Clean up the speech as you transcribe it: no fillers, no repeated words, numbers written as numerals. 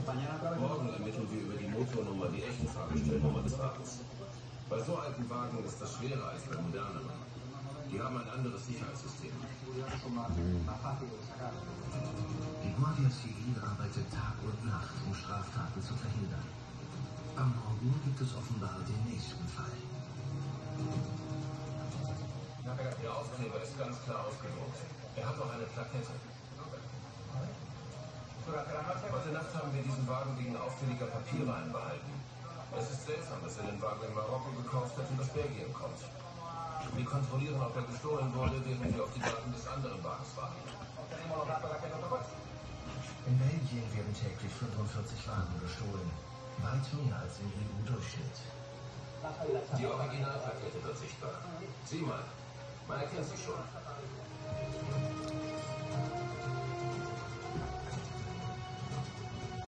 Morgen ermitteln wir über die Motornummer die echten Fahrgestellnummer des Wagens. Bei so alten Wagen ist das schwerer als bei moderneren. Die haben ein anderes Sicherheitssystem. Die Guardia Civil arbeitet Tag und Nacht, um Straftaten zu verhindern. Am Morgen gibt es offenbar den nächsten Fall. Der Aufkleber ist ganz klar ausgedruckt. Er hat auch eine Plakette. Heute Nacht haben wir diesen Wagen wegen auffälliger Papiere einbehalten. Es ist seltsam, dass er den Wagen in Marokko gekauft hat und aus Belgien kommt. Wir kontrollieren, ob er gestohlen wurde, während wir auf die Daten des anderen Wagens warten. In Belgien werden täglich 45 Wagen gestohlen. Weit mehr als im EU-Durchschnitt. Die Originalplakette wird sichtbar. Sieh mal, man erkennt sie schon.